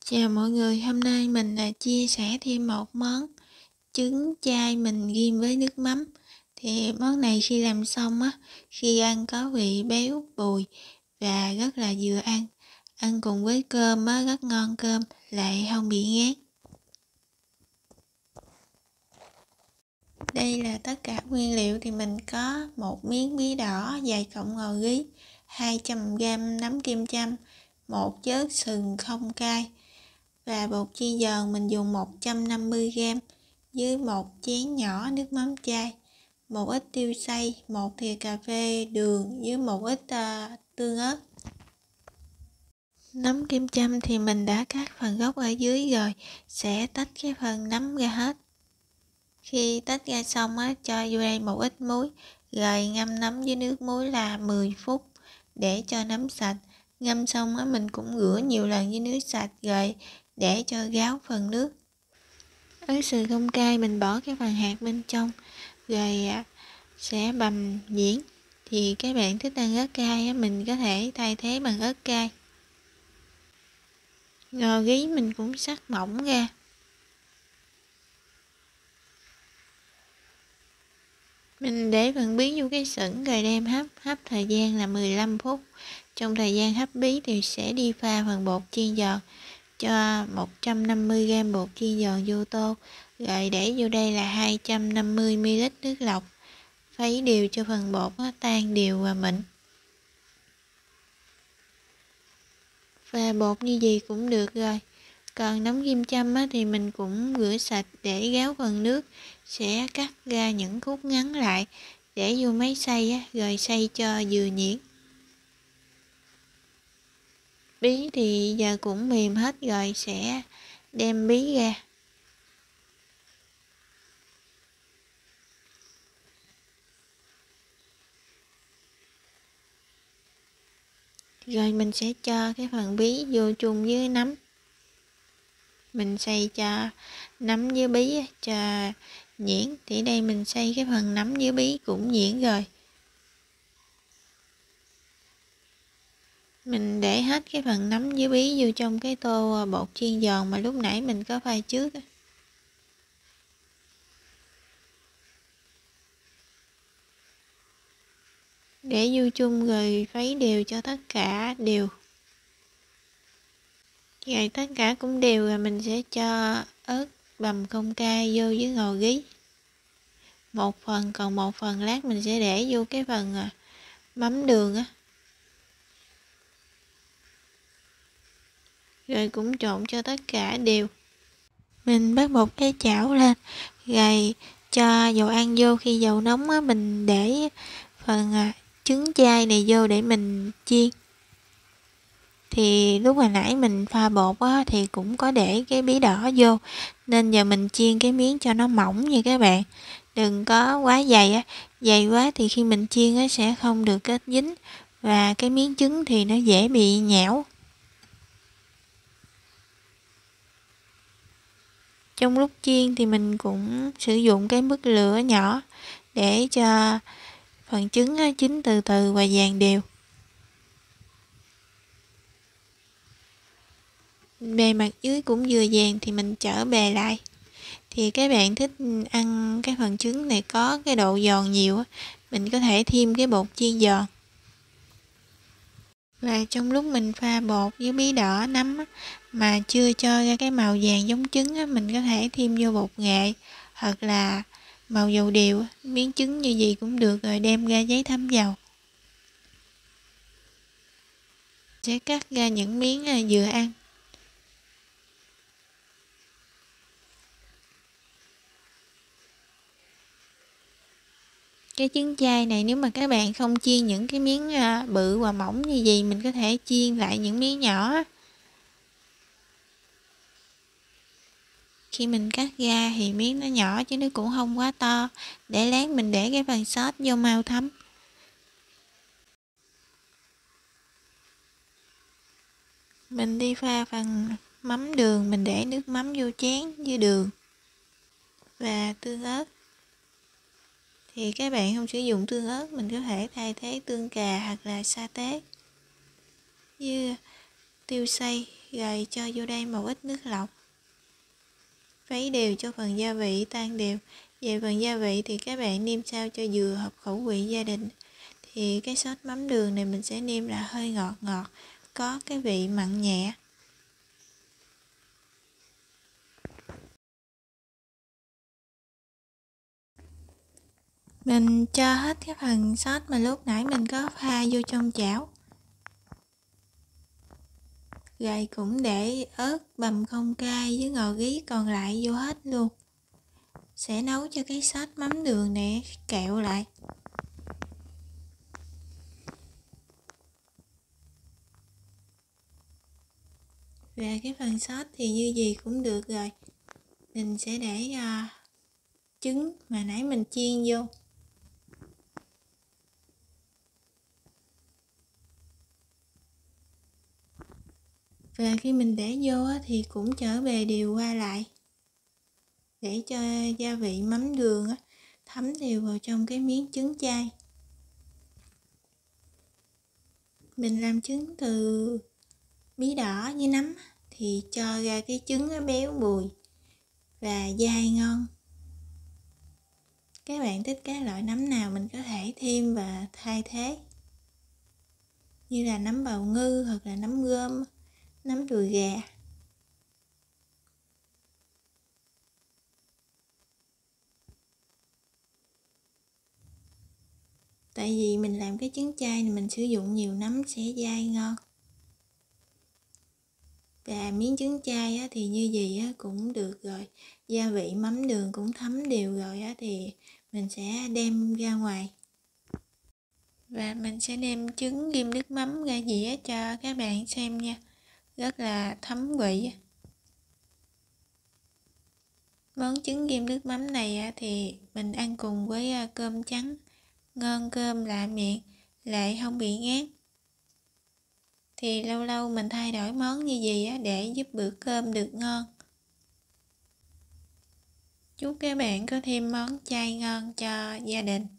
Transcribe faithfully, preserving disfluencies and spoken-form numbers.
Chào mọi người, hôm nay mình là chia sẻ thêm một món trứng chay mình ghim với nước mắm. Thì món này khi làm xong á, khi ăn có vị béo bùi và rất là vừa ăn. Ăn cùng với cơm á, rất ngon ngơm, lại không bị ngán. Đây là tất cả nguyên liệu thì mình có một miếng bí đỏ dài cọng ngò rí, hai trăm gam nấm kim châm, một chớt sừng không cay. Và bột chiên giòn mình dùng một trăm năm mươi gam với một chén nhỏ nước mắm chai, một ít tiêu xay, một thìa cà phê đường với một ít uh, tương ớt. Nấm kim châm thì mình đã cắt phần gốc ở dưới rồi, sẽ tách cái phần nấm ra hết. Khi tách ra xong á, cho vô đây một ít muối, rồi ngâm nấm với nước muối là mười phút để cho nấm sạch. Ngâm xong á, mình cũng rửa nhiều lần với nước sạch rồi để cho ráo phần nước. Ớt sừng không cay mình bỏ cái phần hạt bên trong rồi sẽ bằm nhuyễn. Thì các bạn thích ăn ớt cay á, mình có thể thay thế bằng ớt cay. Ngò rí mình cũng cắt mỏng ra. Mình để phần bí vô cái sửng rồi đem hấp, hấp thời gian là mười lăm phút. Trong thời gian hấp bí thì sẽ đi pha phần bột chiên giòn, cho một trăm năm mươi gam bột chiên giòn vô tô, rồi để vô đây là hai trăm năm mươi mi li lít nước lọc. Khuấy đều cho phần bột nó tan đều và mịn. Pha bột như gì cũng được rồi. Còn nấm kim châm á, thì mình cũng rửa sạch để ráo phần nước, sẽ cắt ra những khúc ngắn lại để vô máy xay á, rồi xay cho vừa nhuyễn. Bí thì giờ cũng mềm hết rồi, sẽ đem bí ra. Rồi mình sẽ cho cái phần bí vô chung với nấm. Mình xay cho nấm với bí cho nhuyễn. Thì đây mình xay cái phần nấm với bí cũng nhuyễn rồi. Mình để hết cái phần nấm với bí vô trong cái tô bột chiên giòn mà lúc nãy mình có pha trước. Để vô chung rồi khuấy đều cho tất cả đều. Rồi tất cả cũng đều rồi mình sẽ cho ớt bằm không cay vô với ngò rí. Một phần, còn một phần lát mình sẽ để vô cái phần mắm đường á. Rồi cũng trộn cho tất cả đều. Mình bắt một cái chảo lên, rồi cho dầu ăn vô. Khi dầu nóng á, mình để phần trứng chay này vô để mình chiên. Thì lúc hồi nãy mình pha bột á, thì cũng có để cái bí đỏ vô, nên giờ mình chiên cái miếng cho nó mỏng nha các bạn, đừng có quá dày á. Dày quá thì khi mình chiên á, sẽ không được kết dính, và cái miếng trứng thì nó dễ bị nhão. Trong lúc chiên thì mình cũng sử dụng cái mức lửa nhỏ để cho phần trứng á, chín từ từ và vàng đều. Bề mặt dưới cũng vừa vàng thì mình trở bề lại. Thì các bạn thích ăn cái phần trứng này có cái độ giòn nhiều á, mình có thể thêm cái bột chiên giòn. Và trong lúc mình pha bột với bí đỏ nấm á, mà chưa cho ra cái màu vàng giống trứng á, mình có thể thêm vô bột nghệ hoặc là màu dầu điều, miếng trứng như gì cũng được, rồi đem ra giấy thấm dầu. Sẽ cắt ra những miếng vừa ăn. Cái trứng chay này nếu mà các bạn không chiên những cái miếng bự và mỏng như gì, mình có thể chiên lại những miếng nhỏ. Khi mình cắt ra thì miếng nó nhỏ chứ nó cũng không quá to, để lát mình để cái phần sốt vô mau thấm. Mình đi pha phần mắm đường, mình để nước mắm vô chén với đường và tương ớt. Thì các bạn không sử dụng tương ớt, mình có thể thay thế tương cà hoặc là sa tế với tiêu xay rồi cho vô đây một ít nước lọc. Khuấy đều cho phần gia vị tan đều. Về phần gia vị thì các bạn nêm sao cho vừa hợp khẩu vị gia đình. Thì cái sốt mắm đường này mình sẽ nêm là hơi ngọt ngọt, có cái vị mặn nhẹ. Mình cho hết cái phần sốt mà lúc nãy mình có pha vô trong chảo. Rồi cũng để ớt bằm không cay với ngò rí còn lại vô hết luôn. Sẽ nấu cho cái sốt mắm đường này kẹo lại. Và cái phần sốt thì như gì cũng được rồi. Mình sẽ để uh, trứng mà nãy mình chiên vô. Và khi mình để vô thì cũng trở về đều qua lại. Để cho gia vị mắm đường thấm đều vào trong cái miếng trứng chay. Mình làm trứng từ bí đỏ với nấm thì cho ra cái trứng nó béo bùi và dai ngon. Các bạn thích cái loại nấm nào mình có thể thêm và thay thế, như là nấm bào ngư hoặc là nấm rơm, nấm đùi gà. Tại vì mình làm cái trứng chay này mình sử dụng nhiều nấm sẽ dai ngon. Và miếng trứng chay thì như gì cũng được rồi. Gia vị mắm đường cũng thấm đều rồi thì mình sẽ đem ra ngoài. Và mình sẽ đem trứng ghim nước mắm ra dĩa cho các bạn xem nha. Rất là thấm vị. Món trứng ghim nước mắm này thì mình ăn cùng với cơm trắng. Ngon cơm lạ miệng, lại không bị ngán. Thì lâu lâu mình thay đổi món như gì để giúp bữa cơm được ngon. Chúc các bạn có thêm món chay ngon cho gia đình.